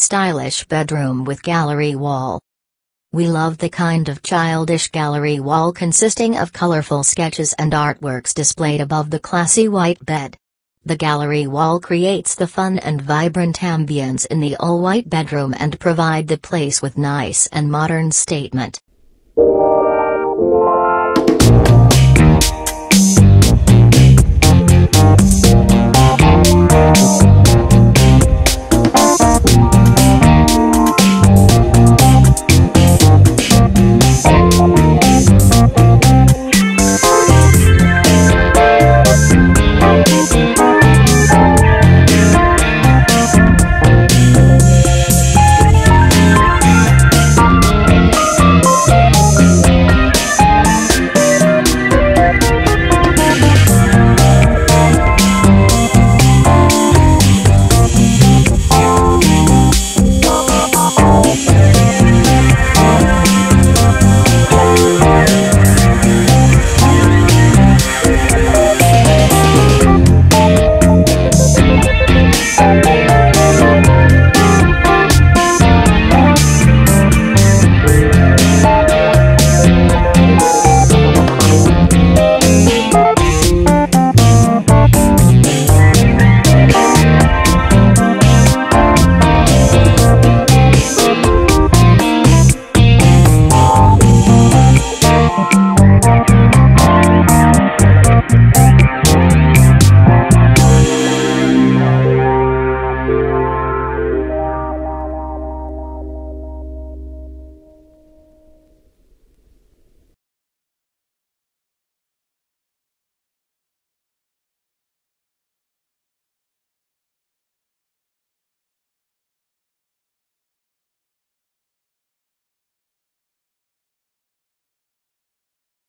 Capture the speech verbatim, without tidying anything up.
stylish bedroom with gallery wall. We love the kind of childish gallery wall consisting of colorful sketches and artworks displayed above the classy white bed. The gallery wall creates the fun and vibrant ambience in the all-white bedroom and provide the place with nice and modern statement.